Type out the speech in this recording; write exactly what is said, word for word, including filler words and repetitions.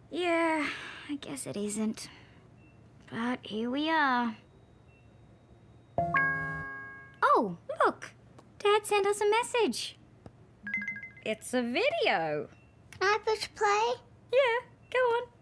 Yeah, I guess it isn't. But here we are. Oh, look! Dad sent us a message. It's a video. Can I push play? Yeah, go on.